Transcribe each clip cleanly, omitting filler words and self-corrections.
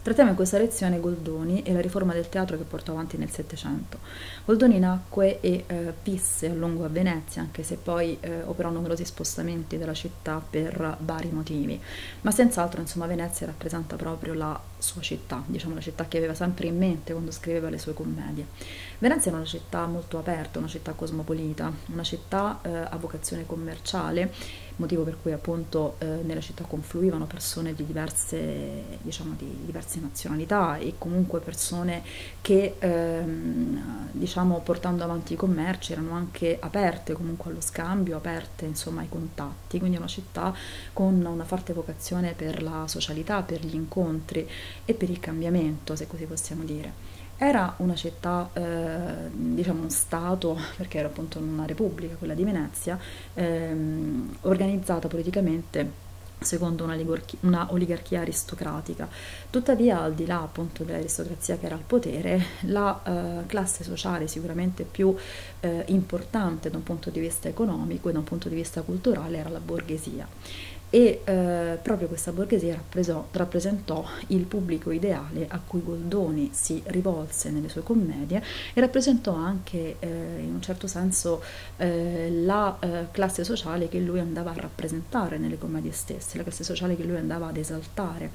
Trattiamo in questa lezione Goldoni e la riforma del teatro che portò avanti nel Settecento. Goldoni nacque e visse a lungo a Venezia, anche se poi operò numerosi spostamenti dalla città per vari motivi, ma senz'altro insomma Venezia rappresenta proprio la sua città, diciamo la città che aveva sempre in mente quando scriveva le sue commedie. Venezia è una città molto aperta, una città cosmopolita, una città a vocazione commerciale, motivo per cui appunto nella città confluivano persone di diverse, diciamo, di diverse nazionalità e comunque persone che diciamo portando avanti i commerci erano anche aperte comunque allo scambio, aperte insomma ai contatti, quindi è una città con una forte vocazione per la socialità, per gli incontri e per il cambiamento, se così possiamo dire. Era una città, diciamo un stato, perché era appunto una repubblica, quella di Venezia, organizzata politicamente secondo una oligarchia aristocratica. Tuttavia, al di là appunto dell'aristocrazia che era al potere, la classe sociale sicuramente più importante da un punto di vista economico e da un punto di vista culturale era la borghesia. E proprio questa borghesia rappresentò il pubblico ideale a cui Goldoni si rivolse nelle sue commedie e rappresentò anche in un certo senso la classe sociale che lui andava a rappresentare nelle commedie stesse, la classe sociale che lui andava ad esaltare.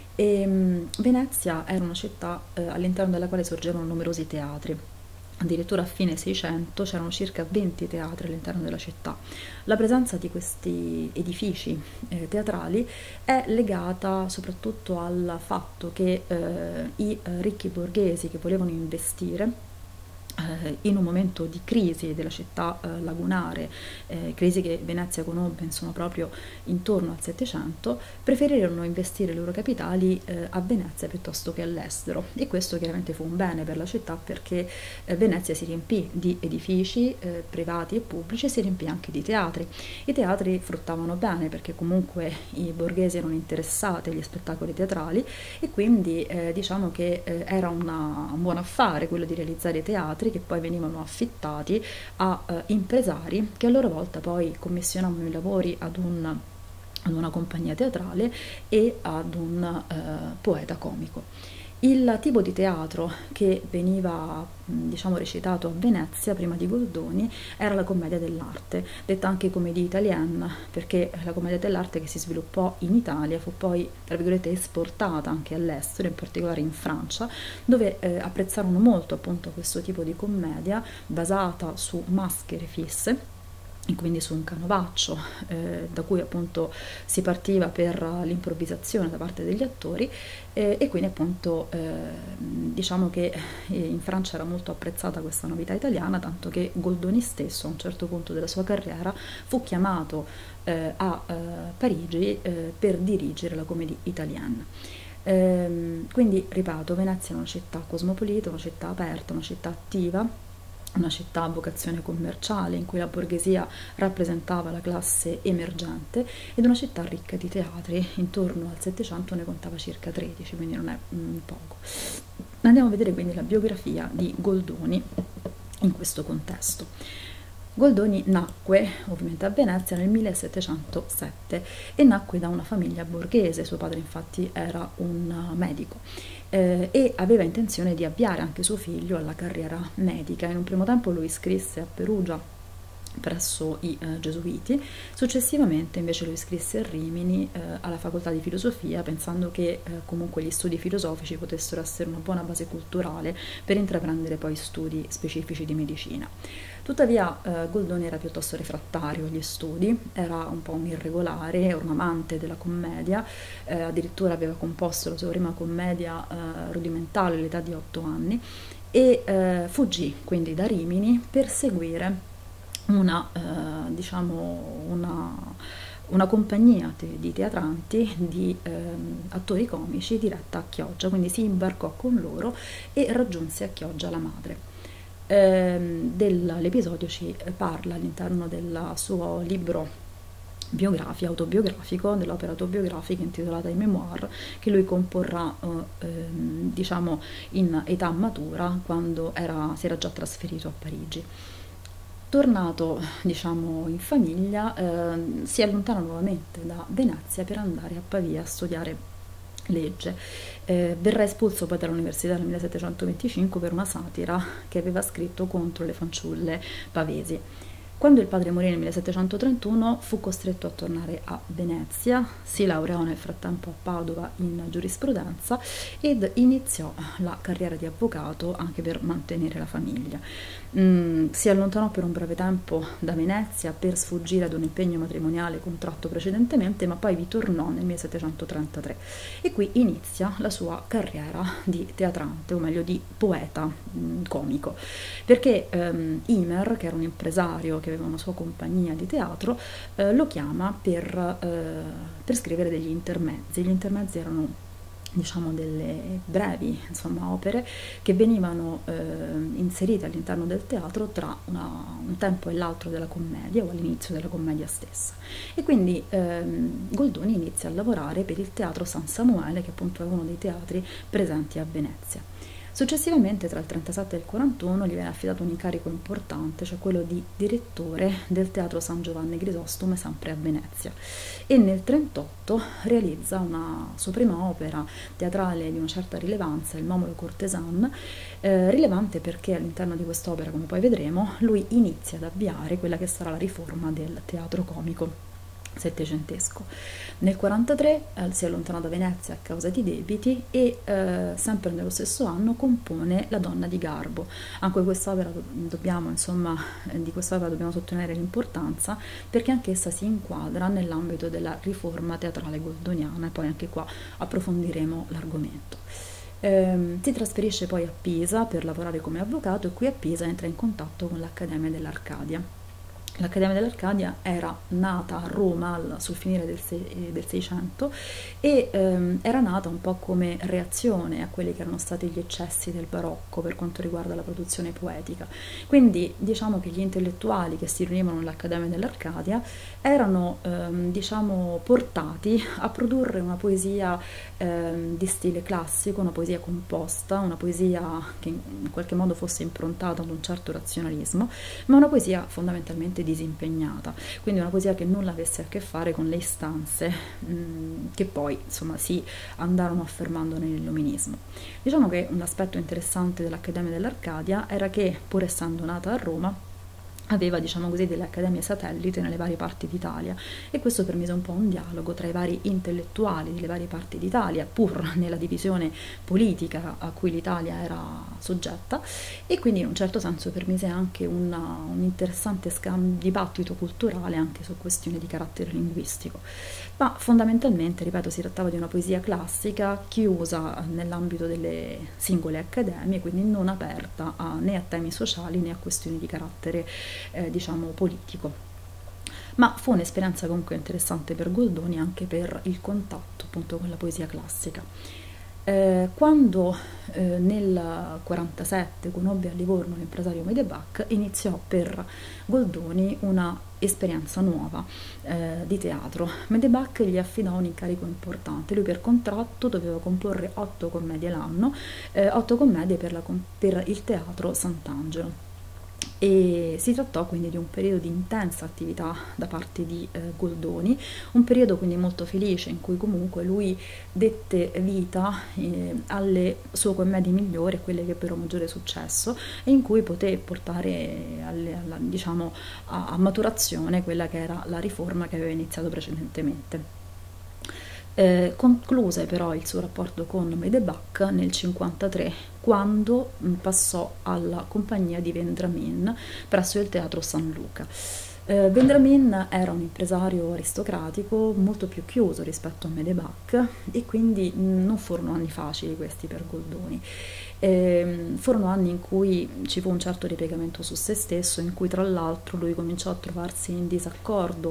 Venezia era una città all'interno della quale sorgevano numerosi teatri. Addirittura a fine 600 c'erano circa 20 teatri all'interno della città. La presenza di questi edifici teatrali è legata soprattutto al fatto che i ricchi borghesi che volevano investire in un momento di crisi della città lagunare, crisi che Venezia conobbe insomma proprio intorno al Settecento, preferirono investire i loro capitali a Venezia piuttosto che all'estero, e questo chiaramente fu un bene per la città perché Venezia si riempì di edifici privati e pubblici e si riempì anche di teatri. I teatri fruttavano bene perché comunque i borghesi erano interessati agli spettacoli teatrali e quindi diciamo che era un buon affare quello di realizzare i teatri che poi venivano affittati a impresari che a loro volta poi commissionavano i lavori ad una compagnia teatrale e ad un poeta comico. Il tipo di teatro che veniva, diciamo, recitato a Venezia prima di Goldoni era la commedia dell'arte, detta anche commedia italienne, perché la commedia dell'arte che si sviluppò in Italia fu poi, tra virgolette, esportata anche all'estero, in particolare in Francia, dove apprezzarono molto appunto questo tipo di commedia basata su maschere fisse, e quindi su un canovaccio da cui appunto si partiva per l'improvvisazione da parte degli attori e quindi appunto diciamo che in Francia era molto apprezzata questa novità italiana, tanto che Goldoni stesso a un certo punto della sua carriera fu chiamato a Parigi per dirigere la Comédie Italienne. Quindi ripeto, Venezia è una città cosmopolita, una città aperta, una città attiva, una città a vocazione commerciale in cui la borghesia rappresentava la classe emergente ed una città ricca di teatri, intorno al Settecento ne contava circa 13, quindi non è poco. Andiamo a vedere quindi la biografia di Goldoni in questo contesto. Goldoni nacque ovviamente a Venezia nel 1707 e nacque da una famiglia borghese, suo padre infatti era un medico e aveva intenzione di avviare anche suo figlio alla carriera medica. In un primo tempo lo iscrisse a Perugia presso i gesuiti, successivamente invece lo iscrisse a Rimini alla facoltà di filosofia, pensando che comunque gli studi filosofici potessero essere una buona base culturale per intraprendere poi studi specifici di medicina. Tuttavia Goldoni era piuttosto refrattario agli studi, era un po' un irregolare, un amante della commedia, addirittura aveva composto la sua prima commedia rudimentale all'età di 8 anni e fuggì quindi da Rimini per seguire una compagnia di teatranti, di attori comici diretta a Chioggia, quindi si imbarcò con loro e raggiunse a Chioggia la madre. Dell'episodio ci parla all'interno del suo libro autobiografico, dell'opera autobiografica intitolata I Memoir, che lui comporrà diciamo in età matura quando si era già trasferito a Parigi. Tornato, diciamo, in famiglia, si allontana nuovamente da Venezia per andare a Pavia a studiare legge. Verrà espulso poi dall'università nel 1725 per una satira che aveva scritto contro le fanciulle pavesi. Quando il padre morì nel 1731 fu costretto a tornare a Venezia, si laureò nel frattempo a Padova in giurisprudenza ed iniziò la carriera di avvocato anche per mantenere la famiglia. Si allontanò per un breve tempo da Venezia per sfuggire ad un impegno matrimoniale contratto precedentemente, ma poi vi tornò nel 1733 e qui inizia la sua carriera di teatrante, o meglio di poeta comico, perché Imer, che era un impresario che aveva una sua compagnia di teatro, lo chiama per scrivere degli intermezzi. Gli intermezzi erano, diciamo, delle brevi, insomma, opere che venivano inserite all'interno del teatro tra un tempo e l'altro della commedia o all'inizio della commedia stessa. E quindi Goldoni inizia a lavorare per il Teatro San Samuele, che appunto è uno dei teatri presenti a Venezia. Successivamente, tra il 37 e il 41, gli viene affidato un incarico importante, cioè quello di direttore del Teatro San Giovanni Grisostomo, sempre a Venezia. E nel 38 realizza una sua prima opera teatrale di una certa rilevanza, il Momolo Cortesan, rilevante perché all'interno di quest'opera, come poi vedremo, lui inizia ad avviare quella che sarà la riforma del teatro comico settecentesco. Nel 43 si allontana da Venezia a causa di debiti e sempre nello stesso anno compone La donna di Garbo. Anche quest'opera di quest'opera dobbiamo sottolineare l'importanza perché anch'essa si inquadra nell'ambito della riforma teatrale goldoniana e poi anche qua approfondiremo l'argomento. Si trasferisce poi a Pisa per lavorare come avvocato e qui a Pisa entra in contatto con l'Accademia dell'Arcadia. L'Accademia dell'Arcadia era nata a Roma sul finire del Seicento e era nata un po' come reazione a quelli che erano stati gli eccessi del barocco per quanto riguarda la produzione poetica. Quindi diciamo che gli intellettuali che si riunivano nell'Accademia dell'Arcadia erano portati a produrre una poesia di stile classico, una poesia composta, una poesia che in qualche modo fosse improntata ad un certo razionalismo, ma una poesia fondamentalmente disimpegnata, quindi una poesia che nulla avesse a che fare con le istanze che poi insomma si andarono affermando nell'illuminismo. Diciamo che un aspetto interessante dell'Accademia dell'Arcadia era che, pur essendo nata a Roma, aveva, diciamo così, delle accademie satellite nelle varie parti d'Italia e questo permise un po' un dialogo tra i vari intellettuali delle varie parti d'Italia, pur nella divisione politica a cui l'Italia era soggetta, e quindi in un certo senso permise anche un interessante dibattito culturale anche su questioni di carattere linguistico. Ma fondamentalmente, ripeto, si trattava di una poesia classica chiusa nell'ambito delle singole accademie, quindi non aperta né a temi sociali né a questioni di carattere politico. Ma fu un'esperienza comunque interessante per Goldoni anche per il contatto appunto con la poesia classica. Quando nel 1947 conobbe a Livorno l'impresario Medebach, iniziò per Goldoni una esperienza nuova di teatro. Medebach gli affidò un incarico importante, lui per contratto doveva comporre 8 commedie l'anno, 8 commedie per il teatro Sant'Angelo. E si trattò quindi di un periodo di intensa attività da parte di Goldoni, un periodo quindi molto felice in cui comunque lui dette vita alle sue commedie migliori, quelle che ebbero maggiore successo e in cui poté portare a maturazione quella che era la riforma che aveva iniziato precedentemente. Concluse però il suo rapporto con Medebach nel 1953 quando passò alla compagnia di Vendramin presso il teatro San Luca. Vendramin era un impresario aristocratico molto più chiuso rispetto a Medebach e quindi non furono anni facili questi per Goldoni. Furono anni in cui ci fu un certo ripiegamento su se stesso, in cui tra l'altro lui cominciò a trovarsi in disaccordo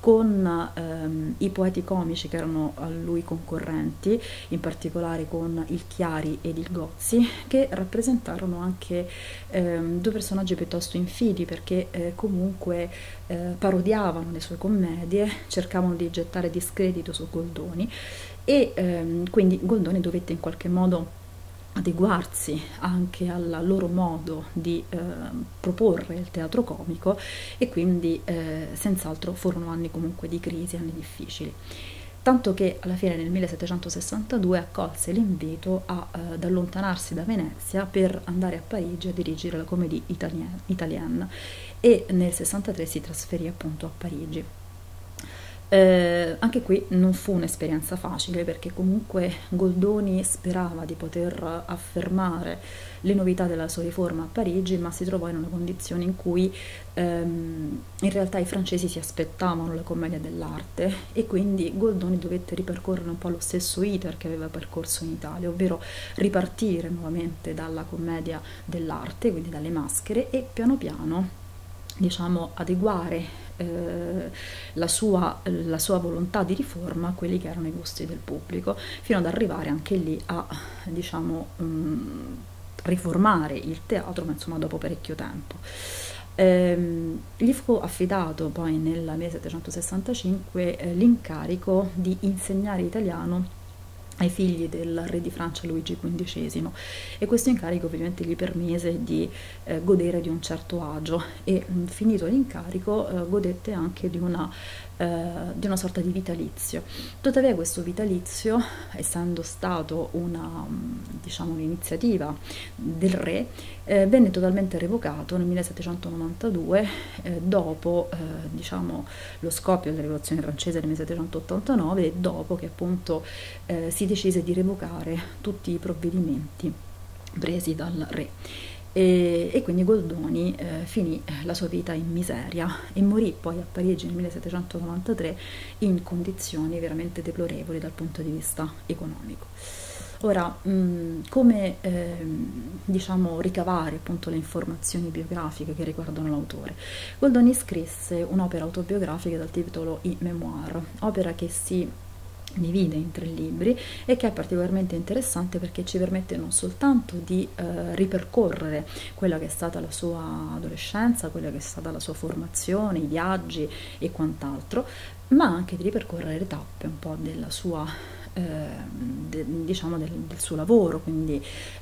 con i poeti comici che erano a lui concorrenti, in particolare con il Chiari ed il Gozzi, che rappresentarono anche 2 personaggi piuttosto infidi perché comunque parodiavano le sue commedie, cercavano di gettare discredito su Goldoni e quindi Goldoni dovette in qualche modo adeguarsi anche al loro modo di proporre il teatro comico e quindi senz'altro furono anni comunque di crisi, anni difficili. tanto che alla fine nel 1762 accolse l'invito ad allontanarsi da Venezia per andare a Parigi a dirigere la Comédie Italienne, e nel 63 si trasferì appunto a Parigi. Anche qui non fu un'esperienza facile, perché comunque Goldoni sperava di poter affermare le novità della sua riforma a Parigi, ma si trovò in una condizione in cui in realtà i francesi si aspettavano la commedia dell'arte, e quindi Goldoni dovette ripercorrere un po' lo stesso iter che aveva percorso in Italia, ovvero ripartire nuovamente dalla commedia dell'arte, quindi dalle maschere, e piano piano, diciamo, adeguare la sua volontà di riforma a quelli che erano i gusti del pubblico, fino ad arrivare anche lì a, diciamo, riformare il teatro, ma insomma dopo parecchio tempo. Gli fu affidato poi nel 1765 l'incarico di insegnare italiano ai figli del re di Francia Luigi XV, e questo incarico ovviamente gli permise di godere di un certo agio, e finito l'incarico godette anche di una sorta di vitalizio. Tuttavia questo vitalizio, essendo stato diciamo, un'iniziativa del re, venne totalmente revocato nel 1792, dopo diciamo, lo scoppio della rivoluzione francese nel 1789, e dopo che appunto si decise di revocare tutti i provvedimenti presi dal re. E quindi Goldoni finì la sua vita in miseria e morì poi a Parigi nel 1793 in condizioni veramente deplorevoli dal punto di vista economico. Ora, come diciamo, ricavare appunto le informazioni biografiche che riguardano l'autore? Goldoni scrisse un'opera autobiografica dal titolo I Memoir, opera che si divide in 3 libri e che è particolarmente interessante perché ci permette non soltanto di ripercorrere quella che è stata la sua adolescenza, quella che è stata la sua formazione, i viaggi e quant'altro, ma anche di ripercorrere le tappe un po' della sua diciamo del suo lavoro, quindi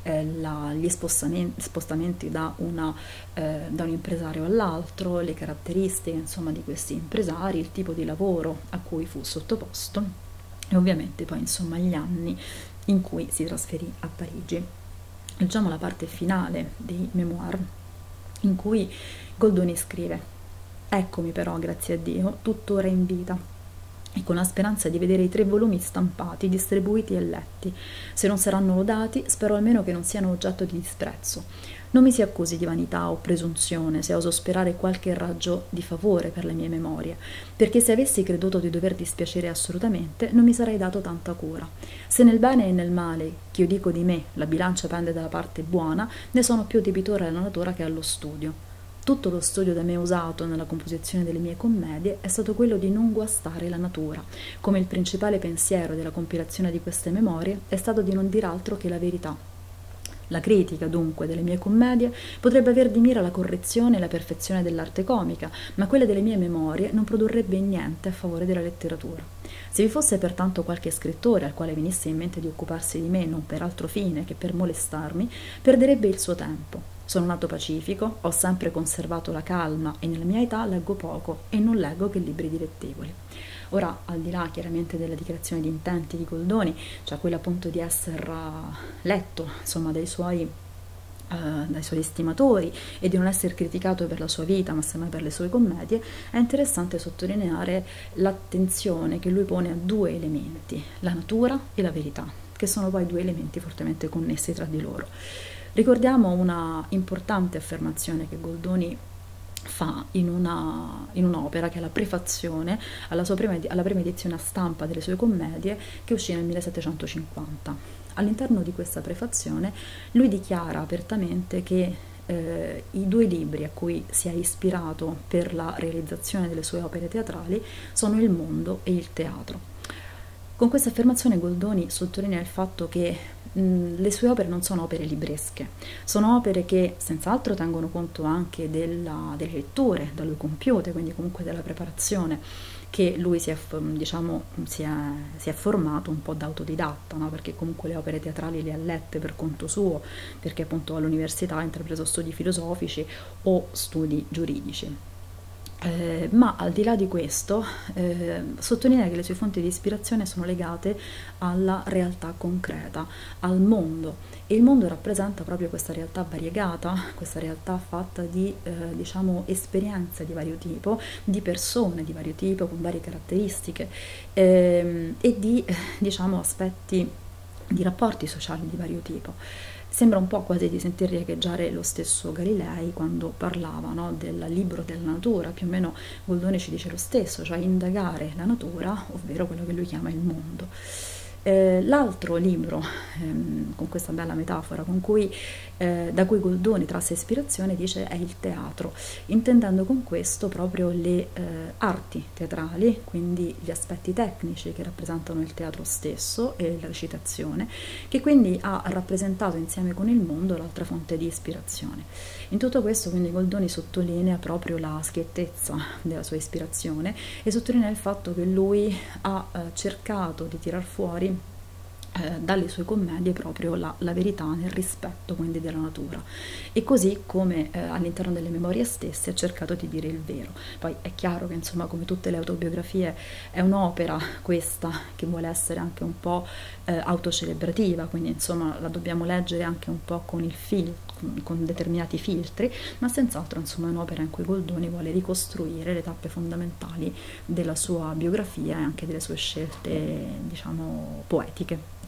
gli spostamenti da un impresario all'altro, le caratteristiche insomma di questi impresari, il tipo di lavoro a cui fu sottoposto, e ovviamente poi insomma gli anni in cui si trasferì a Parigi. Leggiamo la parte finale dei memoir, in cui Goldoni scrive: "Eccomi però, grazie a Dio, tuttora in vita, e con la speranza di vedere i 3 volumi stampati, distribuiti e letti. Se non saranno lodati, spero almeno che non siano oggetto di disprezzo. Non mi si accusi di vanità o presunzione se oso sperare qualche raggio di favore per le mie memorie, perché se avessi creduto di dover dispiacere assolutamente, non mi sarei dato tanta cura. Se nel bene e nel male, che io dico di me, la bilancia pende dalla parte buona, ne sono più debitore alla natura che allo studio. Tutto lo studio da me usato nella composizione delle mie commedie è stato quello di non guastare la natura, come il principale pensiero della compilazione di queste memorie è stato di non dir altro che la verità. La critica, dunque, delle mie commedie potrebbe aver di mira la correzione e la perfezione dell'arte comica, ma quella delle mie memorie non produrrebbe niente a favore della letteratura. Se vi fosse pertanto qualche scrittore al quale venisse in mente di occuparsi di me non per altro fine che per molestarmi, perderebbe il suo tempo. Sono nato pacifico, ho sempre conservato la calma e nella mia età leggo poco e non leggo che libri dilettevoli." Ora, al di là chiaramente della dichiarazione di intenti di Goldoni, cioè quella appunto di essere letto insomma dai suoi estimatori e di non essere criticato per la sua vita ma semmai per le sue commedie, è interessante sottolineare l'attenzione che lui pone a 2 elementi, la natura e la verità, che sono poi 2 elementi fortemente connessi tra di loro. Ricordiamo una importante affermazione che Goldoni fa in un'opera che è la prefazione alla prima edizione a stampa delle sue commedie, che uscì nel 1750. All'interno di questa prefazione lui dichiara apertamente che i 2 libri a cui si è ispirato per la realizzazione delle sue opere teatrali sono Il mondo e Il teatro. Con questa affermazione Goldoni sottolinea il fatto che le sue opere non sono opere libresche, sono opere che senz'altro tengono conto anche delle letture da lui compiute, quindi comunque della preparazione che lui si è formato un po' da autodidatta, no? Perché comunque le opere teatrali le ha lette per conto suo, perché appunto all'università ha intrapreso studi filosofici o studi giuridici. Ma al di là di questo, sottolinea che le sue fonti di ispirazione sono legate alla realtà concreta, al mondo, e il mondo rappresenta proprio questa realtà variegata, questa realtà fatta di diciamo esperienze di vario tipo, di persone di vario tipo con varie caratteristiche, e di diciamo aspetti di rapporti sociali di vario tipo. Sembra un po' quasi di sentir riecheggiare lo stesso Galilei quando parlava, no, del libro della natura. Più o meno Goldoni ci dice lo stesso, cioè indagare la natura, ovvero quello che lui chiama il mondo. L'altro libro, con questa bella metafora, da cui Goldoni trasse ispirazione, dice è il teatro, intendendo con questo proprio le arti teatrali, quindi gli aspetti tecnici che rappresentano il teatro stesso e la recitazione, che quindi ha rappresentato insieme con il mondo l'altra fonte di ispirazione. In tutto questo quindi Goldoni sottolinea proprio la schiettezza della sua ispirazione e sottolinea il fatto che lui ha cercato di tirar fuori dalle sue commedie proprio la verità nel rispetto quindi della natura, e così come all'interno delle memorie stesse ha cercato di dire il vero. Poi è chiaro che insomma, come tutte le autobiografie, è un'opera questa che vuole essere anche un po' autocelebrativa, quindi insomma la dobbiamo leggere anche un po' con determinati filtri, ma senz'altro insomma è un'opera in cui Goldoni vuole ricostruire le tappe fondamentali della sua biografia e anche delle sue scelte diciamo poetiche.